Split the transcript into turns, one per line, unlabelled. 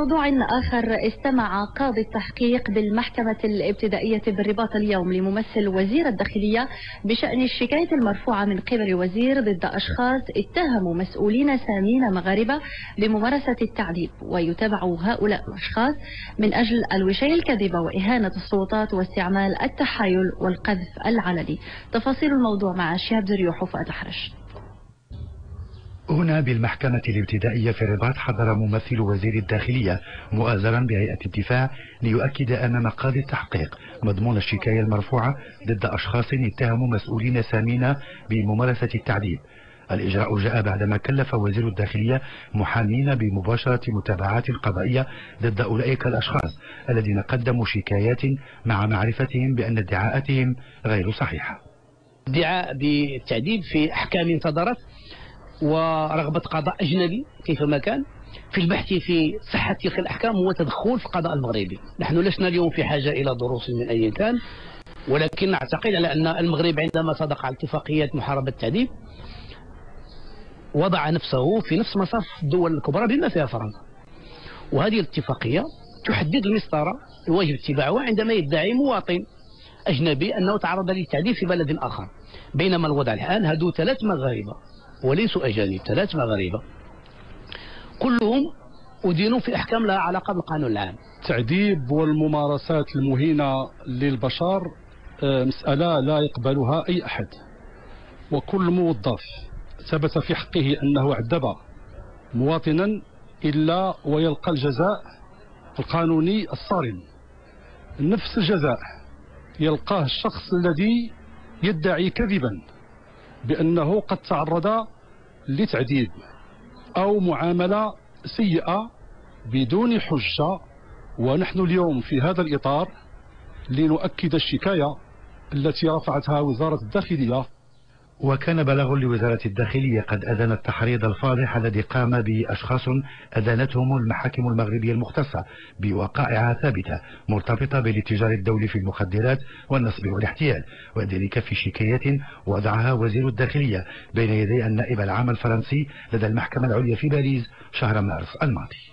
موضوع آخر، استمع قاضي التحقيق بالمحكمة الابتدائية بالرباط اليوم لممثل وزير الداخلية بشأن الشكاية المرفوعة من قبل الوزير ضد أشخاص اتهموا مسؤولين سامين مغاربة بممارسة التعذيب، ويتابع هؤلاء الأشخاص من أجل الوشاية الكاذبة وإهانة السلطات واستعمال التحايل والقذف العلني. تفاصيل الموضوع مع شهاب دريوح وفؤاد الحرش.
هنا بالمحكمة الابتدائية في الرباط حضر ممثل وزير الداخلية مؤازرا بهيئة الدفاع ليؤكد أمام قاضي التحقيق مضمون الشكاية المرفوعة ضد أشخاص اتهموا مسؤولين سامين بممارسة التعذيب. الإجراء جاء بعدما كلف وزير الداخلية محامين بمباشرة متابعات قضائية ضد أولئك الأشخاص الذين قدموا شكايات مع معرفتهم بأن ادعاءاتهم غير صحيحة.
ادعاء بالتعذيب في أحكام صدرت ورغبة قضاء أجنبي كيفما كان في البحث في صحة تلك الأحكام هو تدخل في القضاء المغربي. نحن لسنا اليوم في حاجة إلى دروس من أي كان، ولكن نعتقد على أن المغرب عندما صدق على اتفاقية محاربة التعذيب وضع نفسه في نفس مصاف الدول الكبرى بما فيها فرنسا، وهذه الاتفاقية تحدد المسطرة الواجب اتباعها عندما يدعي مواطن أجنبي أنه تعرض للتعذيب في بلد آخر. بينما الوضع الآن هذو 3 مغاربة وليسوا أجانب، 3 مغاربة كلهم أدينوا في أحكام لها علاقة بالقانون العام.
التعذيب والممارسات المهينة للبشر مسألة لا يقبلها أي أحد، وكل موظف ثبت في حقه أنه عذب مواطنا إلا ويلقى الجزاء القانوني الصارم. نفس الجزاء يلقاه الشخص الذي يدعي كذبا بأنه قد تعرض لتعذيب أو معاملة سيئة بدون حجة. ونحن اليوم في هذا الإطار لنؤكد الشكاية التي رفعتها وزارة الداخلية.
وكان بلاغ لوزارة الداخلية قد أدان التحريض الفاضح الذي قام بأشخاص أدانتهم المحاكم المغربية المختصة بوقائع ثابتة مرتبطة بالاتجار الدولي في المخدرات والنصب والاحتيال، وذلك في شكاية وضعها وزير الداخلية بين يدي النائب العام الفرنسي لدى المحكمة العليا في باريس شهر مارس الماضي.